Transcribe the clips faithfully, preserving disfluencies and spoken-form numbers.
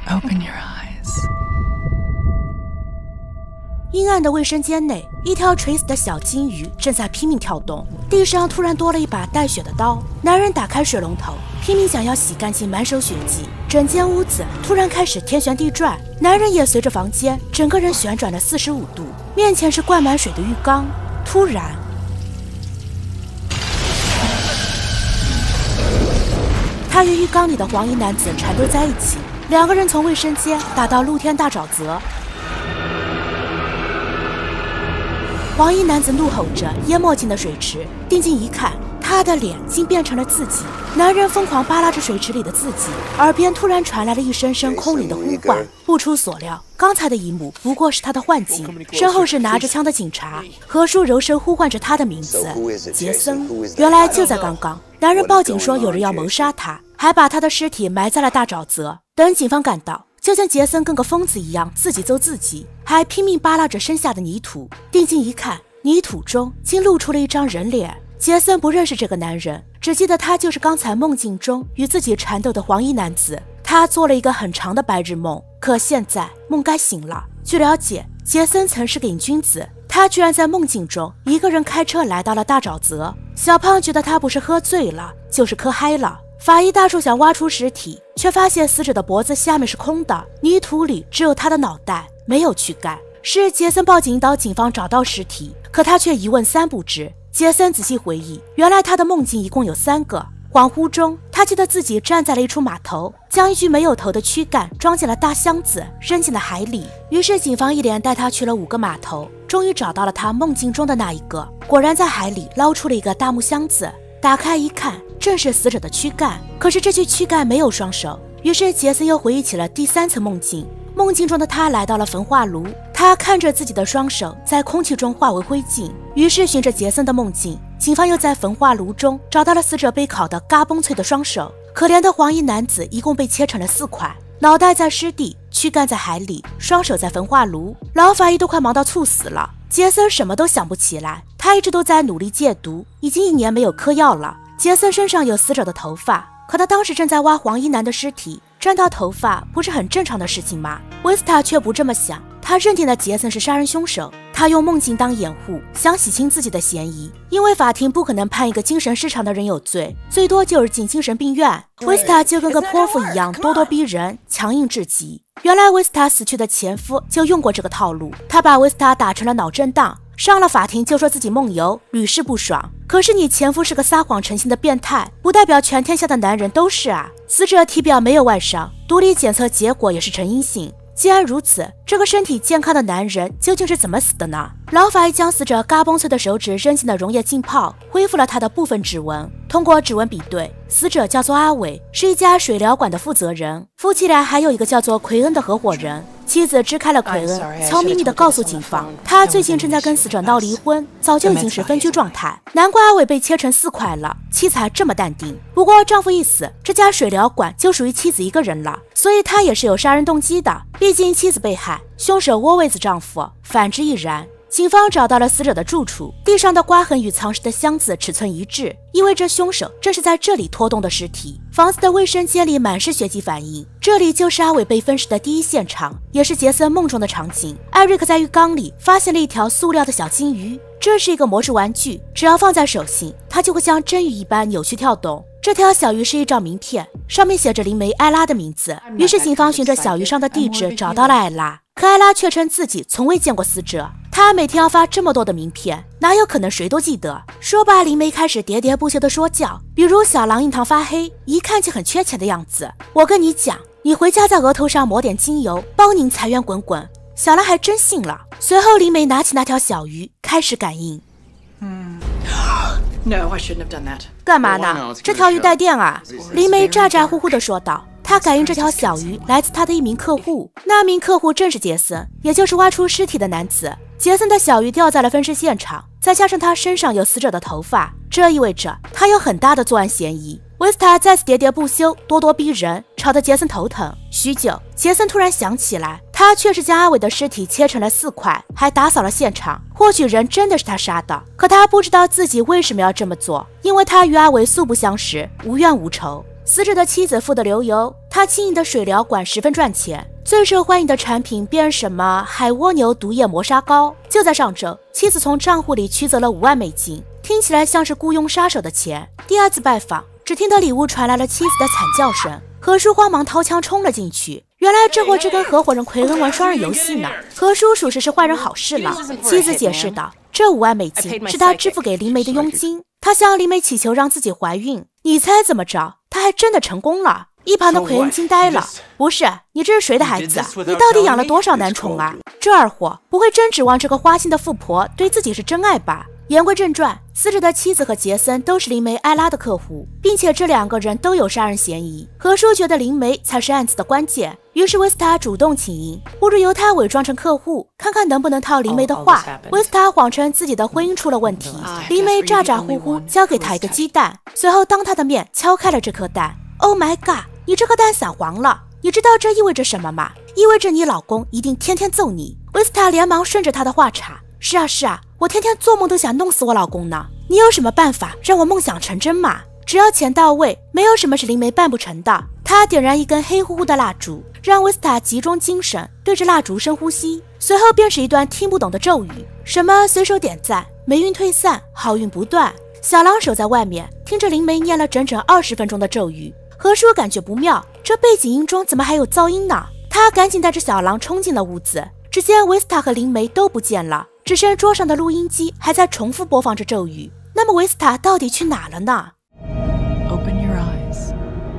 Open your eyes. 阴暗的卫生间内，一条垂死的小金鱼正在拼命跳动，地上突然多了一把带血的刀。男人打开水龙头，拼命想要洗干净满手血迹，整间屋子突然开始天旋地转，男人也随着房间整个人旋转了四十五度，面前是灌满水的浴缸。突然，他与浴缸里的黄衣男子缠斗在一起，两个人从卫生间打到露天大沼泽。黄衣男子怒吼着淹没进了水池，定睛一看，他的脸竟变成了自己。男人疯狂扒拉着水池里的自己，耳边突然传来了一声声空灵的呼唤。不出所料，刚才的一幕不过是他的幻境，身后是拿着枪的警察，何叔柔声呼唤着他的名字，杰森。原来就在刚刚，男人报警说有人要谋杀他，还把他的尸体埋在了大沼泽。等警方赶到，就像杰森跟个疯子一样自己揍自己，还拼命扒拉着身下的泥土。定睛一看，泥土中竟露出了一张人脸。杰森不认识这个男人，只记得他就是刚才梦境中与自己缠斗的黄衣男子。他做了一个很长的白日梦，可现在梦该醒了。据了解，杰森曾是个瘾君子，他居然在梦境中一个人开车来到了大沼泽。小胖觉得他不是喝醉了，就是磕嗨了。法医大叔想挖出尸体，却发现死者的脖子下面是空的，泥土里只有他的脑袋，没有躯干。是杰森报警引导警方找到尸体，可他却一问三不知。杰森仔细回忆，原来他的梦境一共有三个。恍惚中，他记得自己站在了一处码头，将一具没有头的躯干装进了大箱子，扔进了海里。于是警方一连带他去了五个码头，终于找到了他梦境中的那一个。果然在海里捞出了一个大木箱子，打开一看，正是死者的躯干。可是这具躯干没有双手。于是杰森又回忆起了第三层梦境。梦境中的他来到了焚化炉，他看着自己的双手在空气中化为灰烬。于是循着杰森的梦境，警方又在焚化炉中找到了死者被烤得嘎嘣脆的双手。可怜的黄衣男子一共被切成了四块，脑袋在湿地，躯干在海里，双手在焚化炉。老法医都快忙到猝死了。杰森什么都想不起来，他一直都在努力戒毒，已经一年没有嗑药了。杰森身上有死者的头发，可他当时正在挖黄衣男的尸体，沾到头发不是很正常的事情吗？维斯塔却不这么想，他认定了杰森是杀人凶手。他用梦境当掩护，想洗清自己的嫌疑，因为法庭不可能判一个精神失常的人有罪，最多就是进精神病院。维斯塔就跟个泼妇一样咄咄逼人，强硬至极。原来维斯塔死去的前夫就用过这个套路，他把维斯塔打成了脑震荡，上了法庭就说自己梦游，屡试不爽。可是你前夫是个撒谎成性的变态，不代表全天下的男人都是啊。死者体表没有外伤，毒理检测结果也是呈阴性。既然如此，这个身体健康的男人究竟是怎么死的呢？老法医将死者嘎嘣脆的手指扔进了溶液浸泡，恢复了他的部分指纹。通过指纹比对，死者叫做阿伟，是一家水疗馆的负责人，夫妻俩还有一个叫做奎恩的合伙人。妻子支开了奎恩，悄咪咪地告诉警方，他最近正在跟死者闹离婚，早就已经是分居状态。难怪阿伟被切成四块了，妻子还这么淡定。不过丈夫一死，这家水疗馆就属于妻子一个人了，所以他也是有杀人动机的。毕竟妻子被害，凶手窝位子丈夫，反之亦然。警方找到了死者的住处，地上的刮痕与藏尸的箱子尺寸一致，意味着凶手正是在这里拖动的尸体。房子的卫生间里满是血迹反应，这里就是阿伟被分尸的第一现场，也是杰森梦中的场景。艾瑞克在浴缸里发现了一条塑料的小金鱼，这是一个魔术玩具，只要放在手心，它就会像真鱼一般扭曲跳动。这条小鱼是一张名片，上面写着灵媒艾拉的名字。于是警方循着小鱼上的地址找到了艾拉，可艾拉却称自己从未见过死者。他每天要发这么多的名片，哪有可能谁都记得？说罢，灵媒开始喋喋不休的说教，比如小狼印堂发黑，一看就很缺钱的样子。我跟你讲，你回家在额头上抹点精油，包您财源滚滚。小狼还真信了。随后，灵媒拿起那条小鱼，开始感应。 嗯。No, I shouldn't have done that. 干嘛呢？这条鱼带电啊！灵媒咋咋呼呼地说道。他感应这条小鱼来自他的一名客户，那名客户正是杰森，也就是挖出尸体的男子。杰森的小鱼掉在了分尸现场，再加上他身上有死者的头发，这意味着他有很大的作案嫌疑。维斯塔再次喋喋不休，咄咄逼人，吵得杰森头疼。许久，杰森突然想起来，他确实将阿伟的尸体切成了四块，还打扫了现场。或许人真的是他杀的，可他不知道自己为什么要这么做，因为他与阿伟素不相识，无冤无仇。死者的妻子富得流油， 他经营的水疗馆十分赚钱，最受欢迎的产品便是什么海蜗牛毒液磨砂膏。就在上周，妻子从账户里取走了五万美金，听起来像是雇佣杀手的钱。第二次拜访，只听得里屋传来了妻子的惨叫声，何叔慌忙掏枪冲了进去。原来这货正跟合伙人奎恩玩双人游戏呢。何叔属实是坏人好事了。妻子解释道，这五万美金是他支付给林梅的佣金，他向林梅祈求让自己怀孕。你猜怎么着？他还真的成功了。一旁的奎恩惊呆了，不是，你这是谁的孩子？你到底养了多少男宠啊？这二货不会真指望这个花心的富婆对自己是真爱吧？言归正传，死者的妻子和杰森都是灵媒艾拉的客户，并且这两个人都有杀人嫌疑。何叔觉得灵媒才是案子的关键，于是维斯塔主动请缨，不如由他伪装成客户，看看能不能套灵媒的话。维斯塔谎称自己的婚姻出了问题，灵媒咋咋呼呼交给他一个鸡蛋，随后当他的面敲开了这颗蛋。Oh my god！ 你这颗蛋散黄了，你知道这意味着什么吗？意味着你老公一定天天揍你。维斯塔连忙顺着他的话茬，是啊是啊，我天天做梦都想弄死我老公呢。你有什么办法让我梦想成真吗？只要钱到位，没有什么是灵媒办不成的。他点燃一根黑乎乎的蜡烛，让维斯塔集中精神，对着蜡烛深呼吸，随后便是一段听不懂的咒语，什么随手点赞，霉运退散，好运不断。小狼守在外面，听着灵媒念了整整二十分钟的咒语。何叔感觉不妙，这背景音中怎么还有噪音呢？他赶紧带着小狼冲进了屋子，只见维斯塔和灵媒都不见了，只剩桌上的录音机还在重复播放着咒语。那么维斯塔到底去哪了呢？ Open your eyes.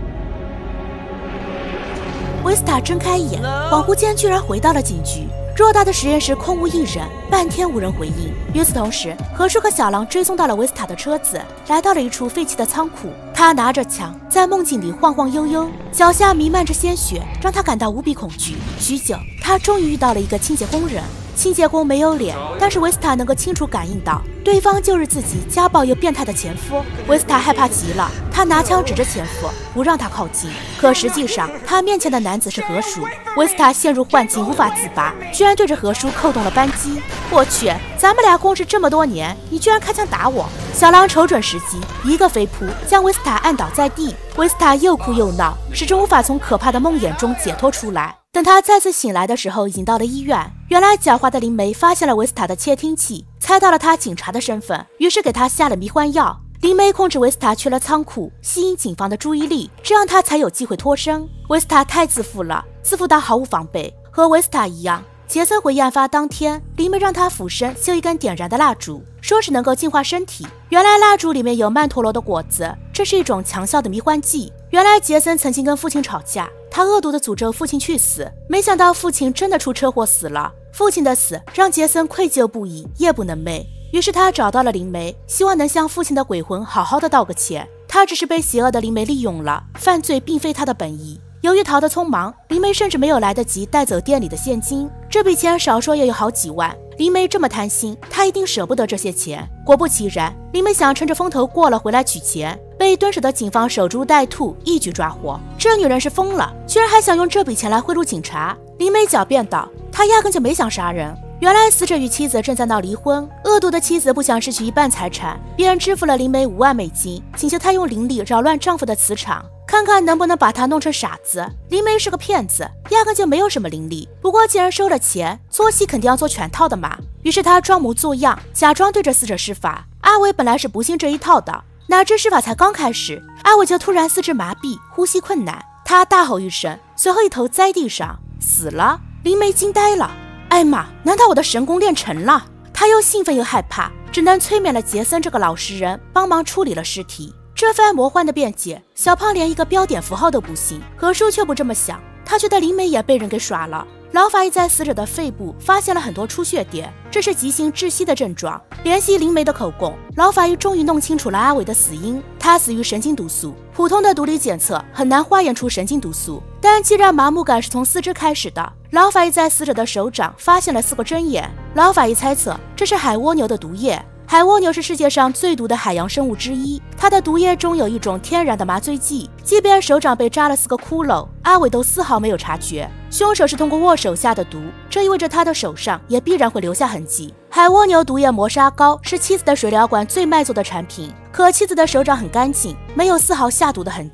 维斯塔睁开眼，恍惚间居然回到了警局。偌大的实验室空无一人，半天无人回应。与此同时，何叔和小狼追踪到了维斯塔的车子，来到了一处废弃的仓库。他拿着枪，在梦境里晃晃悠悠，脚下弥漫着鲜血，让他感到无比恐惧。许久，他终于遇到了一个清洁工人。清洁工没有脸，但是维斯塔能够清楚感应到，对方就是自己家暴又变态的前夫。维斯塔害怕极了，他拿枪指着前夫，不让他靠近。可实际上，他面前的男子是何叔。维斯塔陷入幻境，无法自拔，居然对着何叔扣动了扳机。我去，咱们俩共事这么多年，你居然开枪打我！小狼瞅准时机，一个飞扑将维斯塔按倒在地。维斯塔又哭又闹，始终无法从可怕的梦魇中解脱出来。等他再次醒来的时候，已经到了医院。原来狡猾的灵媒发现了维斯塔的窃听器，猜到了他警察的身份，于是给他下了迷幻药。灵媒控制维斯塔去了仓库，吸引警方的注意力，这样他才有机会脱身。维斯塔太自负了，自负到毫无防备。和维斯塔一样，杰森回忆案发当天，灵媒让他俯身修一根点燃的蜡烛，说是能够净化身体。原来蜡烛里面有曼陀罗的果子，这是一种强效的迷幻剂。原来杰森曾经跟父亲吵架，他恶毒的诅咒父亲去死，没想到父亲真的出车祸死了。父亲的死让杰森愧疚不已，夜不能寐。于是他找到了灵媒，希望能向父亲的鬼魂好好的道个歉。他只是被邪恶的灵媒利用了，犯罪并非他的本意。由于逃得匆忙，灵媒甚至没有来得及带走店里的现金，这笔钱少说也有好几万。灵媒这么贪心，他一定舍不得这些钱。果不其然，灵媒想趁着风头过了回来取钱，被蹲守的警方守株待兔，一举抓获。这女人是疯了，居然还想用这笔钱来贿赂警察。灵媒狡辩道，他压根就没想杀人。原来死者与妻子正在闹离婚，恶毒的妻子不想失去一半财产，便支付了灵媒五万美金，请求他用灵力扰乱丈夫的磁场，看看能不能把他弄成傻子。灵媒是个骗子，压根就没有什么灵力。不过既然收了钱，做戏肯定要做全套的嘛。于是他装模作样，假装对着死者施法。阿伟本来是不信这一套的，哪知施法才刚开始，阿伟就突然四肢麻痹，呼吸困难。他大吼一声，随后一头栽地上，死了。灵媒惊呆了。艾玛，难道我的神功练成了？他又兴奋又害怕，只能催眠了杰森这个老实人，帮忙处理了尸体。这番魔幻的辩解，小胖连一个标点符号都不信。何叔却不这么想，他觉得灵媒也被人给耍了。老法医在死者的肺部发现了很多出血点，这是急性窒息的症状。联系灵媒的口供，老法医终于弄清楚了阿伟的死因，他死于神经毒素。普通的毒理检测很难化验出神经毒素，但既然麻木感是从四肢开始的，老法医在死者的手掌发现了四个针眼。老法医猜测这是海蜗牛的毒液。海蜗牛是世界上最毒的海洋生物之一，它的毒液中有一种天然的麻醉剂，即便手掌被扎了四个窟窿，阿伟都丝毫没有察觉。凶手是通过握手下的毒，这意味着他的手上也必然会留下痕迹。海蜗牛毒液磨砂膏是妻子的水疗馆最卖座的产品，可妻子的手掌很干净，没有丝毫下毒的痕迹。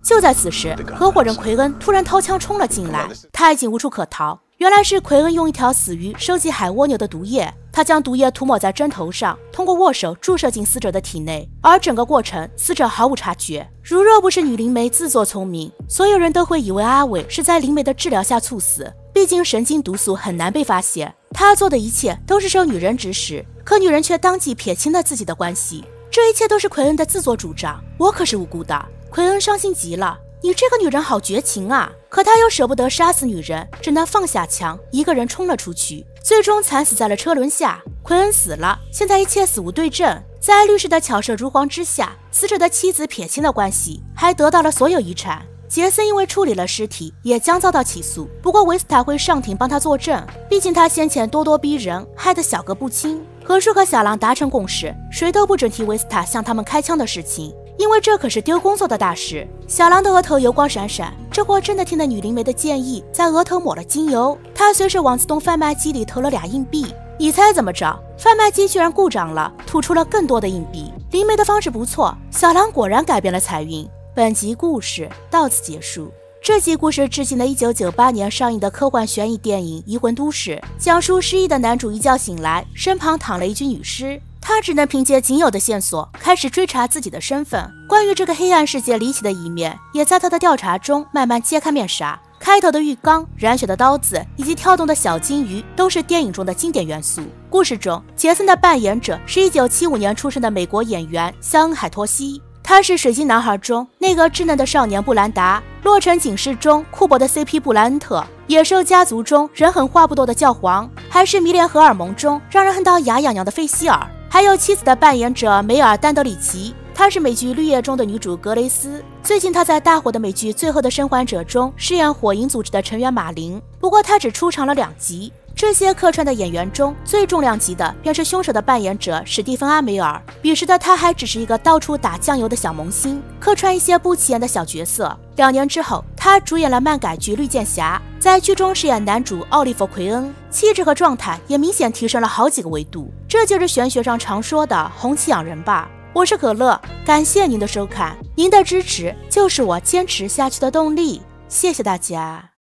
就在此时，合伙人奎恩突然掏枪冲了进来，他已经无处可逃。原来是奎恩用一条死鱼收集海蜗牛的毒液，他将毒液涂抹在针头上，通过握手注射进死者的体内，而整个过程死者毫无察觉。如若不是女灵媒自作聪明，所有人都会以为阿伟是在灵媒的治疗下猝死。毕竟神经毒素很难被发现，他做的一切都是受女人指使，可女人却当即撇清了自己的关系。这一切都是奎恩的自作主张，我可是无辜的。奎恩伤心极了，你这个女人好绝情啊！可他又舍不得杀死女人，只能放下枪，一个人冲了出去，最终惨死在了车轮下。奎恩死了，现在一切死无对证。在律师的巧舌如簧之下，死者的妻子撇清了关系，还得到了所有遗产。杰森因为处理了尸体，也将遭到起诉。不过维斯塔会上庭帮他作证，毕竟他先前咄咄逼人，害得小哥不轻。何叔和小狼达成共识，谁都不准提维斯塔向他们开枪的事情，因为这可是丢工作的大事。小狼的额头油光闪闪，这货真的听了女灵媒的建议，在额头抹了精油。他随手往自动贩卖机里投了俩硬币，你猜怎么着？贩卖机居然故障了，吐出了更多的硬币。灵媒的方式不错，小狼果然改变了财运。本集故事到此结束。这集故事致敬了一九九八年上映的科幻悬疑电影《移魂都市》，讲述失忆的男主一觉醒来，身旁躺了一具女尸，他只能凭借仅有的线索开始追查自己的身份。关于这个黑暗世界离奇的一面，也在他的调查中慢慢揭开面纱。开头的浴缸、染血的刀子以及跳动的小金鱼都是电影中的经典元素。故事中，杰森的扮演者是一九七五年出生的美国演员肖恩·海托西。他是水晶男孩中那个稚嫩的少年布兰达，洛城警视中库珀的 C P 布莱恩特，野兽家族中人狠话不多的教皇，还是迷恋荷尔蒙中让人恨到牙痒痒的费希尔，还有妻子的扮演者梅尔丹德里奇，她是美剧《绿叶》中的女主格雷斯。最近她在大火的美剧《最后的生还者》中饰演火影组织的成员马林，不过她只出场了两集。这些客串的演员中最重量级的便是凶手的扮演者史蒂芬·阿梅尔，彼时的他还只是一个到处打酱油的小萌新，客串一些不起眼的小角色。两年之后，他主演了漫改剧《绿箭侠》，在剧中饰演男主奥利弗·奎恩，气质和状态也明显提升了好几个维度。这就是玄学上常说的红气养人吧。我是可乐，感谢您的收看，您的支持就是我坚持下去的动力，谢谢大家。